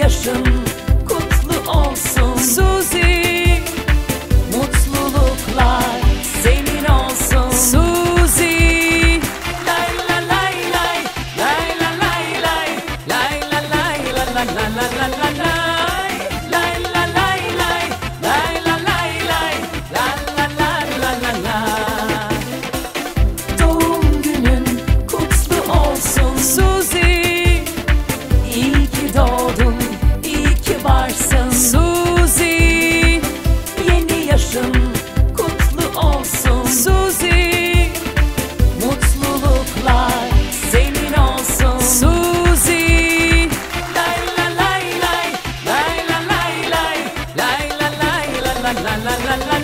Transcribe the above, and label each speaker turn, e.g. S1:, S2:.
S1: yaşın kutlu olsun Suzi. Mutluluklar senin olsun Suzi. Lay la lay lay, lay la lay lay, lay la lay la la la la la la lay. Lay la lay lay, lay la lay lay, la la la la la la. Doğum günün kutlu olsun Suzi. İyi ki doğdun, iyi ki varsın Suzi. Yeni yaşın kutlu olsun Suzi. Mutluluklar senin olsun Suzi. Lay la lay lay, lay la lay lay, lay la lay la la la la la.